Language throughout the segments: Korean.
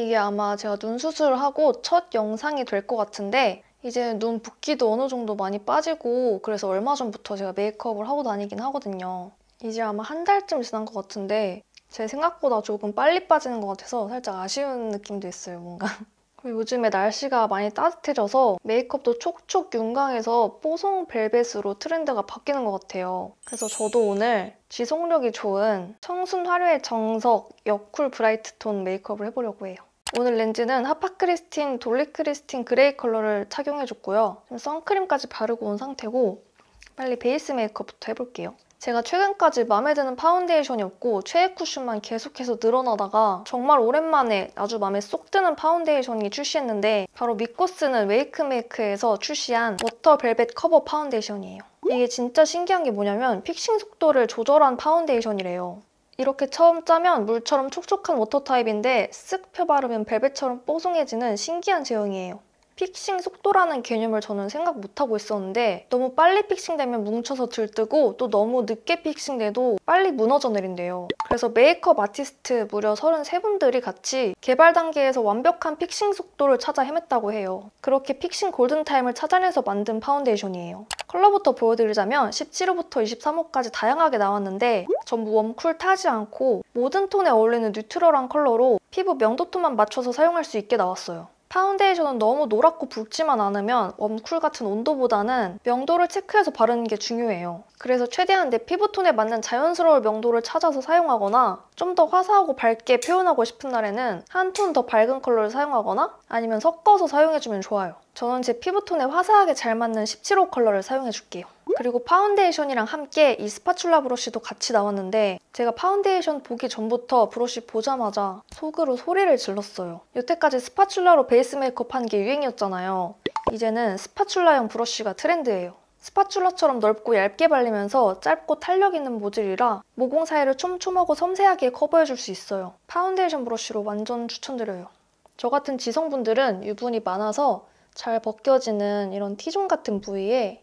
이게 아마 제가 눈 수술을 하고 첫 영상이 될 것 같은데 이제 눈 붓기도 어느 정도 많이 빠지고 그래서 얼마 전부터 제가 메이크업을 하고 다니긴 하거든요. 이제 아마 한 달쯤 지난 것 같은데 제 생각보다 조금 빨리 빠지는 것 같아서 살짝 아쉬운 느낌도 있어요, 뭔가. 그리고 요즘에 날씨가 많이 따뜻해져서 메이크업도 촉촉 윤광해서 뽀송 벨벳으로 트렌드가 바뀌는 것 같아요. 그래서 저도 오늘 지속력이 좋은 청순 화려의 정석 여쿨 브라이트 톤 메이크업을 해보려고 해요. 오늘 렌즈는 하파크리스틴 돌리크리스틴 그레이 컬러를 착용해줬고요. 지금 선크림까지 바르고 온 상태고 빨리 베이스 메이크업부터 해볼게요. 제가 최근까지 마음에 드는 파운데이션이 없고 최애 쿠션만 계속해서 늘어나다가 정말 오랜만에 아주 마음에 쏙 드는 파운데이션이 출시했는데 바로 믿고 쓰는 웨이크메이크에서 출시한 워터 벨벳 커버 파운데이션이에요. 이게 진짜 신기한 게 뭐냐면 픽싱 속도를 조절한 파운데이션이래요. 이렇게 처음 짜면 물처럼 촉촉한 워터 타입인데 쓱 펴바르면 벨벳처럼 뽀송해지는 신기한 제형이에요. 픽싱 속도라는 개념을 저는 생각 못하고 있었는데 너무 빨리 픽싱되면 뭉쳐서 들뜨고 또 너무 늦게 픽싱돼도 빨리 무너져 내린대요. 그래서 메이크업 아티스트 무려 33분들이 같이 개발 단계에서 완벽한 픽싱 속도를 찾아 헤맸다고 해요. 그렇게 픽싱 골든타임을 찾아내서 만든 파운데이션이에요. 컬러부터 보여드리자면 17호부터 23호까지 다양하게 나왔는데 전부 웜쿨 타지 않고 모든 톤에 어울리는 뉴트럴한 컬러로 피부 명도톤만 맞춰서 사용할 수 있게 나왔어요. 파운데이션은 너무 노랗고 붉지만 않으면 웜쿨 같은 온도보다는 명도를 체크해서 바르는 게 중요해요. 그래서 최대한 내 피부톤에 맞는 자연스러운 명도를 찾아서 사용하거나 좀 더 화사하고 밝게 표현하고 싶은 날에는 한 톤 더 밝은 컬러를 사용하거나 아니면 섞어서 사용해주면 좋아요. 저는 제 피부톤에 화사하게 잘 맞는 17호 컬러를 사용해줄게요. 그리고 파운데이션이랑 함께 이 스파츌라 브러쉬도 같이 나왔는데 제가 파운데이션 보기 전부터 브러쉬 보자마자 속으로 소리를 질렀어요. 여태까지 스파츌라로 베이스 메이크업 한 게 유행이었잖아요. 이제는 스파츌라형 브러쉬가 트렌드예요. 스파츌라처럼 넓고 얇게 발리면서 짧고 탄력 있는 모질이라 모공 사이를 촘촘하고 섬세하게 커버해줄 수 있어요. 파운데이션 브러쉬로 완전 추천드려요. 저 같은 지성분들은 유분이 많아서 잘 벗겨지는 이런 T존 같은 부위에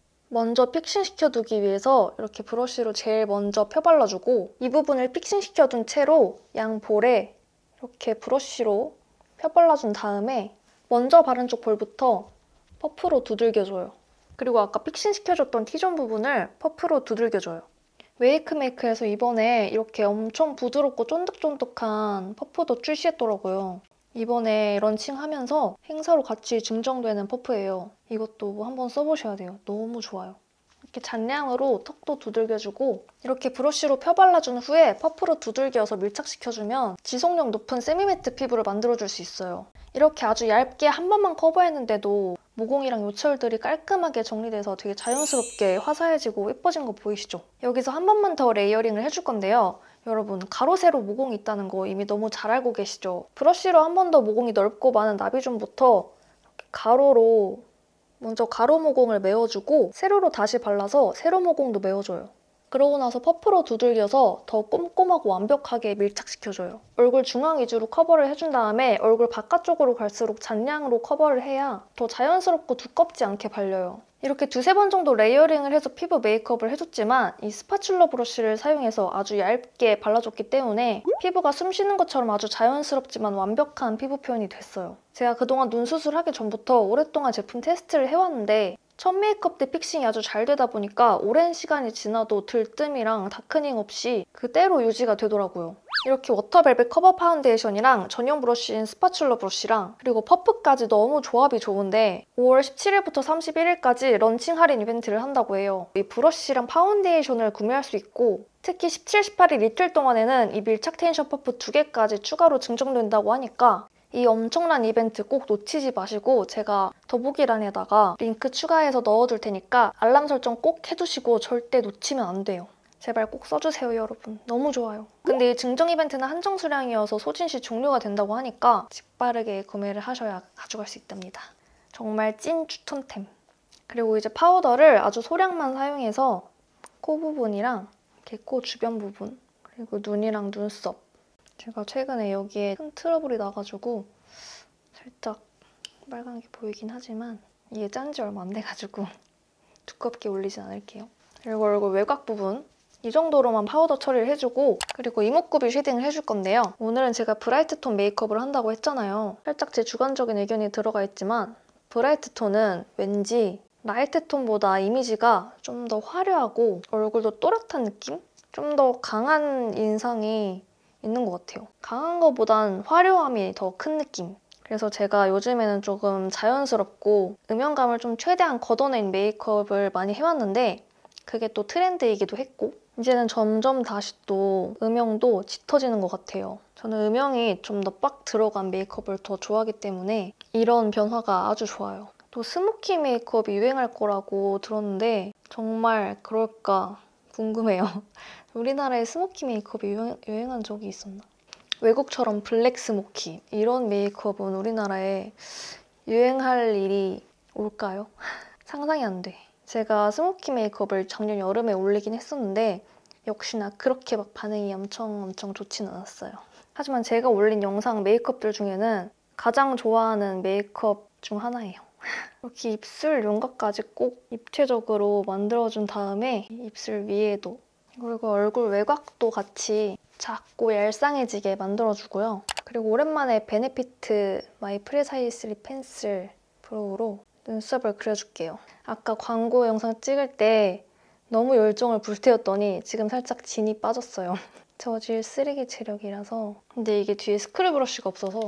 먼저 픽싱시켜두기 위해서 이렇게 브러쉬로 제일 먼저 펴발라주고 이 부분을 픽싱시켜둔 채로 양 볼에 이렇게 브러쉬로 펴발라준 다음에 먼저 바른 쪽 볼부터 퍼프로 두들겨줘요. 그리고 아까 픽싱시켜줬던 T존 부분을 퍼프로 두들겨줘요. 웨이크메이크에서 이번에 이렇게 엄청 부드럽고 쫀득쫀득한 퍼프도 출시했더라고요. 이번에 런칭하면서 행사로 같이 증정되는 퍼프예요. 이것도 한번 써보셔야 돼요. 너무 좋아요. 이렇게 잔량으로 턱도 두들겨주고 이렇게 브러쉬로 펴발라준 후에 퍼프로 두들겨서 밀착시켜주면 지속력 높은 세미매트 피부를 만들어줄 수 있어요. 이렇게 아주 얇게 한 번만 커버했는데도 모공이랑 요철들이 깔끔하게 정리돼서 되게 자연스럽게 화사해지고 예뻐진 거 보이시죠? 여기서 한 번만 더 레이어링을 해줄 건데요. 여러분, 가로 세로 모공이 있다는 거 이미 너무 잘 알고 계시죠? 브러쉬로 한 번 더 모공이 넓고 많은 나비존부터 이렇게 가로로 먼저 가로 모공을 메워주고 세로로 다시 발라서 세로 모공도 메워줘요. 그러고 나서 퍼프로 두들겨서 더 꼼꼼하고 완벽하게 밀착시켜줘요. 얼굴 중앙 위주로 커버를 해준 다음에 얼굴 바깥쪽으로 갈수록 잔량으로 커버를 해야 더 자연스럽고 두껍지 않게 발려요. 이렇게 두세 번 정도 레이어링을 해서 피부 메이크업을 해줬지만 이 스파츌러 브러쉬를 사용해서 아주 얇게 발라줬기 때문에 피부가 숨 쉬는 것처럼 아주 자연스럽지만 완벽한 피부 표현이 됐어요. 제가 그동안 눈 수술하기 전부터 오랫동안 제품 테스트를 해왔는데 첫 메이크업 때 픽싱이 아주 잘 되다 보니까 오랜 시간이 지나도 들뜸이랑 다크닝 없이 그대로 유지가 되더라고요. 이렇게 워터벨벳 커버 파운데이션이랑 전용 브러쉬인 스파츌러 브러쉬랑 그리고 퍼프까지 너무 조합이 좋은데 5월 17일부터 31일까지 런칭 할인 이벤트를 한다고 해요. 이 브러쉬랑 파운데이션을 구매할 수 있고 특히 17, 18일 이틀 동안에는 이 밀착 텐션 퍼프 2개까지 추가로 증정된다고 하니까 이 엄청난 이벤트 꼭 놓치지 마시고 제가 더보기란에다가 링크 추가해서 넣어둘 테니까 알람 설정 꼭 해두시고 절대 놓치면 안 돼요. 제발 꼭 써주세요, 여러분. 너무 좋아요. 근데 이 증정 이벤트는 한정 수량이어서 소진시 종료가 된다고 하니까 직빠르게 구매를 하셔야 가져갈 수 있답니다. 정말 찐 추천템. 그리고 이제 파우더를 아주 소량만 사용해서 코 부분이랑 이렇게 코 주변 부분 그리고 눈이랑 눈썹 제가 최근에 여기에 큰 트러블이 나가지고 살짝 빨간 게 보이긴 하지만 이게 짠 지 얼마 안 돼가지고 두껍게 올리진 않을게요. 그리고 얼굴 외곽 부분 이 정도로만 파우더 처리를 해주고 그리고 이목구비 쉐딩을 해줄 건데요. 오늘은 제가 브라이트 톤 메이크업을 한다고 했잖아요. 살짝 제 주관적인 의견이 들어가 있지만 브라이트 톤은 왠지 라이트 톤보다 이미지가 좀 더 화려하고 얼굴도 또렷한 느낌? 좀 더 강한 인상이 있는 것 같아요. 강한 것보단 화려함이 더 큰 느낌. 그래서 제가 요즘에는 조금 자연스럽고 음영감을 좀 최대한 걷어낸 메이크업을 많이 해왔는데 그게 또 트렌드이기도 했고 이제는 점점 다시 또 음영도 짙어지는 것 같아요. 저는 음영이 좀 더 빡 들어간 메이크업을 더 좋아하기 때문에 이런 변화가 아주 좋아요. 또 스모키 메이크업이 유행할 거라고 들었는데 정말 그럴까 궁금해요. 우리나라에 스모키 메이크업이 유행한 적이 있었나? 외국처럼 블랙 스모키 이런 메이크업은 우리나라에 유행할 일이 올까요? 상상이 안 돼. 제가 스모키 메이크업을 작년 여름에 올리긴 했었는데 역시나 그렇게 막 반응이 엄청 좋진 않았어요. 하지만 제가 올린 영상 메이크업들 중에는 가장 좋아하는 메이크업 중 하나예요. 이렇게 입술 윤곽까지 꼭 입체적으로 만들어준 다음에 입술 위에도 그리고 얼굴 외곽도 같이 작고 얄쌍해지게 만들어주고요. 그리고 오랜만에 베네피트 마이 프레사이즈 립 펜슬 브로우로 눈썹을 그려줄게요. 아까 광고 영상 찍을 때 너무 열정을 불태웠더니 지금 살짝 진이 빠졌어요. 저질 쓰레기 체력이라서. 근데 이게 뒤에 스크류 브러쉬가 없어서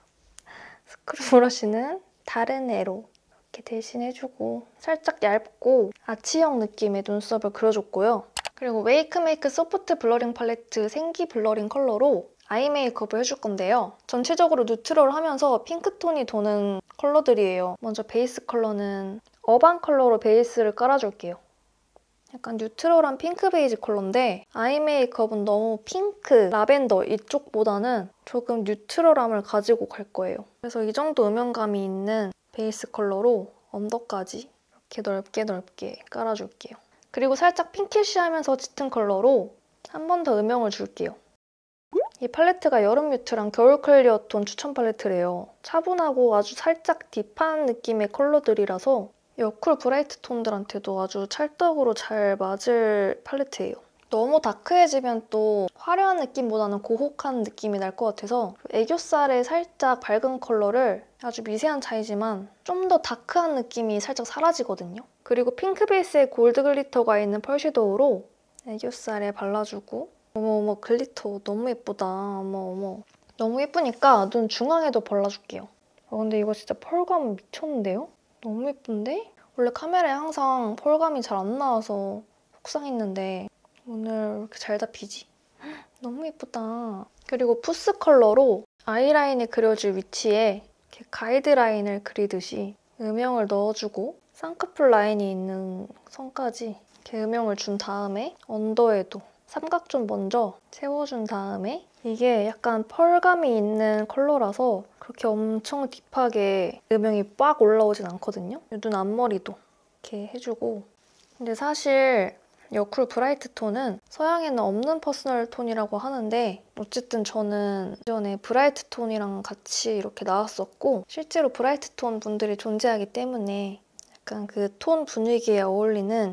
스크류 브러쉬는 다른 애로 이렇게 대신해주고 살짝 얇고 아치형 느낌의 눈썹을 그려줬고요. 그리고 웨이크메이크 소프트 블러링 팔레트 생기 블러링 컬러로 아이 메이크업을 해줄 건데요. 전체적으로 뉴트럴 하면서 핑크톤이 도는 컬러들이에요. 먼저 베이스 컬러는 어반 컬러로 베이스를 깔아줄게요. 약간 뉴트럴한 핑크 베이지 컬러인데 아이 메이크업은 너무 핑크, 라벤더 이쪽보다는 조금 뉴트럴함을 가지고 갈 거예요. 그래서 이 정도 음영감이 있는 베이스 컬러로 언더까지 이렇게 넓게 깔아줄게요. 그리고 살짝 핑키쉬하면서 짙은 컬러로 한 번 더 음영을 줄게요. 이 팔레트가 여름 뮤트랑 겨울 클리어 톤 추천 팔레트래요. 차분하고 아주 살짝 딥한 느낌의 컬러들이라서 여쿨 브라이트 톤들한테도 아주 찰떡으로 잘 맞을 팔레트예요. 너무 다크해지면 또 화려한 느낌보다는 고혹한 느낌이 날 것 같아서 애교살에 살짝 밝은 컬러를 아주 미세한 차이지만 좀 더 다크한 느낌이 살짝 사라지거든요. 그리고 핑크 베이스에 골드 글리터가 있는 펄 섀도우로 애교살에 발라주고 어머 글리터 너무 예쁘다. 어머 너무 예쁘니까 눈 중앙에도 발라줄게요. 근데 이거 진짜 펄감 미쳤는데요? 너무 예쁜데? 원래 카메라에 항상 펄감이 잘 안 나와서 속상했는데 오늘 왜 이렇게 잘 잡히지? 너무 예쁘다. 그리고 푸스 컬러로 아이라인을 그려줄 위치에 이렇게 가이드라인을 그리듯이 음영을 넣어주고 쌍꺼풀 라인이 있는 선까지 이렇게 음영을 준 다음에 언더에도 삼각존 먼저 채워준 다음에 이게 약간 펄감이 있는 컬러라서 그렇게 엄청 딥하게 음영이 빡 올라오진 않거든요. 눈 앞머리도 이렇게 해주고 근데 사실 여쿨 브라이트 톤은 서양에는 없는 퍼스널 톤이라고 하는데 어쨌든 저는 예전에 브라이트 톤이랑 같이 이렇게 나왔었고 실제로 브라이트 톤 분들이 존재하기 때문에 약간 그 톤 분위기에 어울리는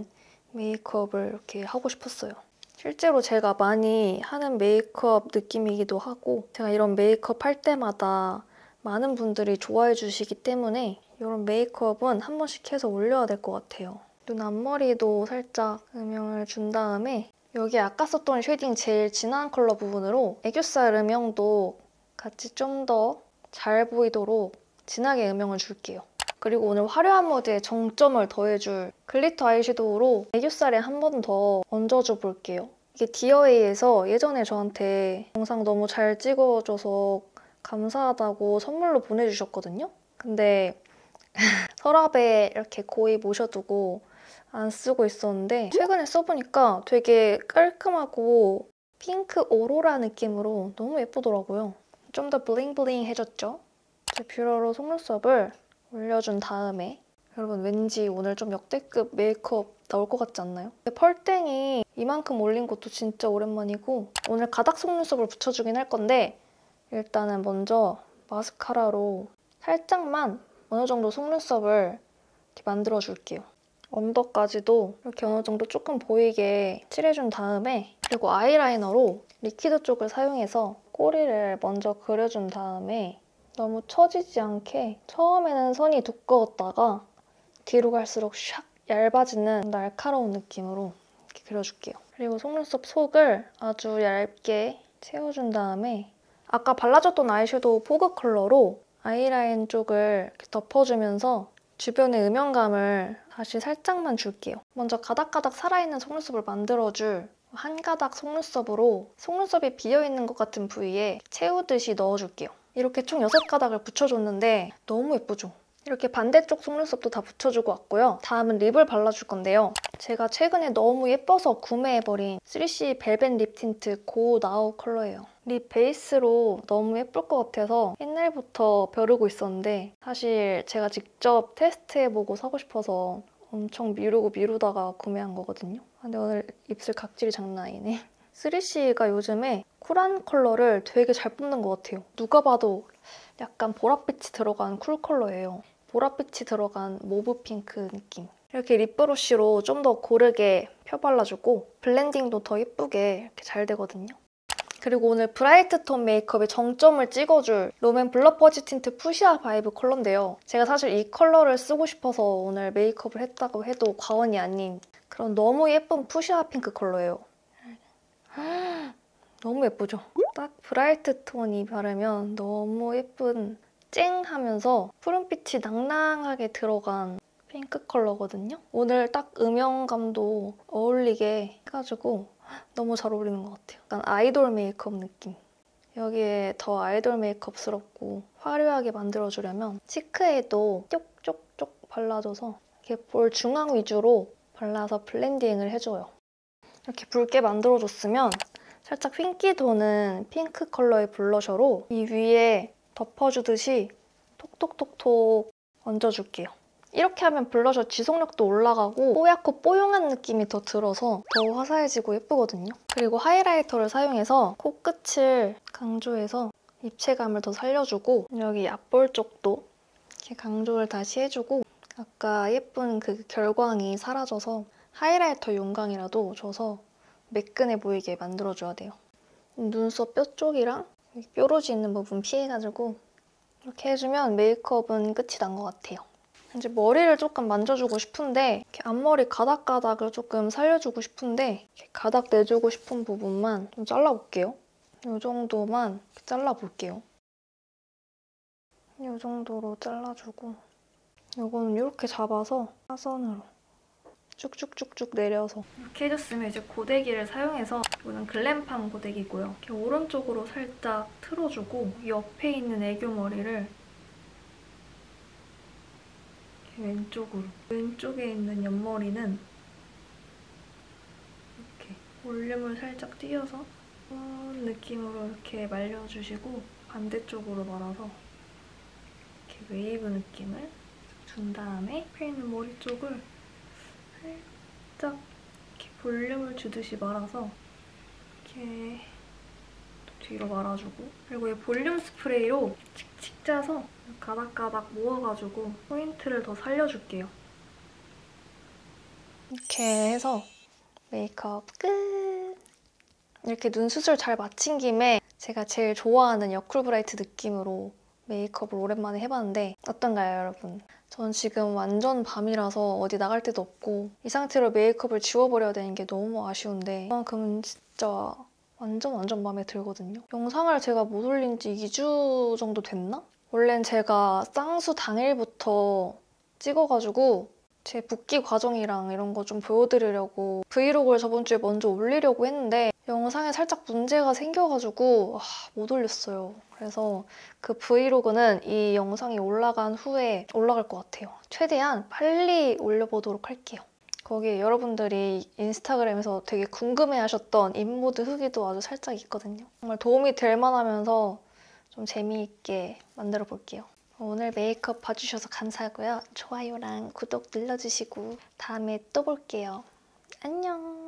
메이크업을 이렇게 하고 싶었어요. 실제로 제가 많이 하는 메이크업 느낌이기도 하고 제가 이런 메이크업 할 때마다 많은 분들이 좋아해 주시기 때문에 이런 메이크업은 한 번씩 해서 올려야 될 것 같아요. 눈 앞머리도 살짝 음영을 준 다음에 여기 아까 썼던 쉐딩 제일 진한 컬러 부분으로 애교살 음영도 같이 좀 더 잘 보이도록 진하게 음영을 줄게요. 그리고 오늘 화려한 무드에 정점을 더해줄 글리터 아이섀도우로 애교살에 한 번 더 얹어줘 볼게요. 이게 디어웨이에서 예전에 저한테 영상 너무 잘 찍어줘서 감사하다고 선물로 보내주셨거든요. 근데 서랍에 이렇게 고이 모셔두고 안 쓰고 있었는데 최근에 써보니까 되게 깔끔하고 핑크 오로라 느낌으로 너무 예쁘더라고요. 좀 더 블링블링해졌죠? 제 뷰러로 속눈썹을 올려준 다음에 여러분 왠지 오늘 좀 역대급 메이크업 나올 것 같지 않나요? 펄땡이 이만큼 올린 것도 진짜 오랜만이고 오늘 가닥 속눈썹을 붙여주긴 할 건데 일단은 먼저 마스카라로 살짝만 어느 정도 속눈썹을 이렇게 만들어줄게요. 언더까지도 이렇게 어느 정도 조금 보이게 칠해준 다음에 그리고 아이라이너로 리퀴드 쪽을 사용해서 꼬리를 먼저 그려준 다음에 너무 처지지 않게 처음에는 선이 두꺼웠다가 뒤로 갈수록 샥 얇아지는 날카로운 느낌으로 이렇게 그려줄게요. 그리고 속눈썹 속을 아주 얇게 채워준 다음에 아까 발라줬던 아이섀도우 포그 컬러로 아이라인 쪽을 이렇게 덮어주면서 주변의 음영감을 다시 살짝만 줄게요. 먼저 가닥가닥 살아있는 속눈썹을 만들어줄 한 가닥 속눈썹으로 속눈썹이 비어있는 것 같은 부위에 채우듯이 넣어줄게요. 이렇게 총 6가닥을 붙여줬는데 너무 예쁘죠? 이렇게 반대쪽 속눈썹도 다 붙여주고 왔고요. 다음은 립을 발라줄 건데요. 제가 최근에 너무 예뻐서 구매해버린 3CE 벨벳 립 틴트 고 나우 컬러예요. 립 베이스로 너무 예쁠 것 같아서 옛날부터 벼르고 있었는데 사실 제가 직접 테스트해보고 사고 싶어서 엄청 미루다가 구매한 거거든요. 근데 오늘 입술 각질이 장난 아니네. 3CE가 요즘에 쿨한 컬러를 되게 잘 뽑는 것 같아요. 누가 봐도 약간 보랏빛이 들어간 쿨 컬러예요. 보랏빛이 들어간 모브 핑크 느낌. 이렇게 립브러쉬로 좀 더 고르게 펴발라주고 블렌딩도 더 예쁘게 이렇게 잘 되거든요. 그리고 오늘 브라이트 톤 메이크업의 정점을 찍어줄 롬앤 블러 퍼지 틴트 푸시아 바이브 컬러인데요. 제가 사실 이 컬러를 쓰고 싶어서 오늘 메이크업을 했다고 해도 과언이 아닌 그런 너무 예쁜 푸시아 핑크 컬러예요. 너무 예쁘죠? 딱 브라이트 톤이 바르면 너무 예쁜 쨍하면서 푸른빛이 낭낭하게 들어간 핑크 컬러거든요. 오늘 딱 음영감도 어울리게 해가지고 너무 잘 어울리는 것 같아요. 약간 아이돌 메이크업 느낌. 여기에 더 아이돌 메이크업스럽고 화려하게 만들어주려면 치크에도 쪽쪽쪽 발라줘서 이렇게 볼 중앙 위주로 발라서 블렌딩을 해줘요. 이렇게 붉게 만들어줬으면 살짝 핑키 도는 핑크 컬러의 블러셔로 이 위에 덮어주듯이 톡톡톡톡 얹어줄게요. 이렇게 하면 블러셔 지속력도 올라가고 뽀얗고 뽀용한 느낌이 더 들어서 더 화사해지고 예쁘거든요. 그리고 하이라이터를 사용해서 코끝을 강조해서 입체감을 더 살려주고 여기 앞볼 쪽도 이렇게 강조를 다시 해주고 아까 예쁜 그 결광이 사라져서 하이라이터 용광이라도 줘서 매끈해 보이게 만들어줘야 돼요. 눈썹 뼈 쪽이랑 뾰루지 있는 부분 피해가지고 이렇게 해주면 메이크업은 끝이 난 것 같아요. 이제 머리를 조금 만져주고 싶은데 이렇게 앞머리 가닥가닥을 조금 살려주고 싶은데 이렇게 가닥 내주고 싶은 부분만 좀 잘라볼게요. 이 정도만 잘라볼게요. 이 정도로 잘라주고 이거는 이렇게 잡아서 사선으로 쭉쭉쭉쭉 내려서 이렇게 해줬으면 이제 고데기를 사용해서 이거는 글램팜 고데기고요. 이렇게 오른쪽으로 살짝 틀어주고 옆에 있는 애교머리를 왼쪽으로. 왼쪽에 있는 옆머리는 이렇게 볼륨을 살짝 띄워서 이런 느낌으로 이렇게 말려주시고 반대쪽으로 말아서 이렇게 웨이브 느낌을 준 다음에 옆에 있는 머리 쪽을 살짝 이렇게 볼륨을 주듯이 말아서 이렇게 뒤로 말아주고 그리고 이 볼륨 스프레이로 칙칙 짜서 가닥가닥 모아가지고 포인트를 더 살려줄게요. 이렇게 해서 메이크업 끝! 이렇게 눈 수술 잘 마친 김에 제가 제일 좋아하는 여쿨 브라이트 느낌으로 메이크업을 오랜만에 해봤는데 어떤가요, 여러분? 전 지금 완전 밤이라서 어디 나갈 데도 없고 이 상태로 메이크업을 지워버려야 되는 게 너무 아쉬운데 그만큼은 진짜 완전 마음에 들거든요. 영상을 제가 못 올린 지 2주 정도 됐나? 원래는 제가 쌍수 당일부터 찍어가지고 제 붓기 과정이랑 이런 거 좀 보여드리려고 브이로그를 저번 주에 먼저 올리려고 했는데 영상에 살짝 문제가 생겨가지고 못 올렸어요. 그래서 그 브이로그는 이 영상이 올라간 후에 올라갈 것 같아요. 최대한 빨리 올려보도록 할게요. 거기에 여러분들이 인스타그램에서 되게 궁금해하셨던 입모드 후기도 아주 살짝 있거든요. 정말 도움이 될 만하면서 좀 재미있게 만들어 볼게요. 오늘 메이크업 봐주셔서 감사하고요. 좋아요랑 구독 눌러주시고 다음에 또 볼게요. 안녕!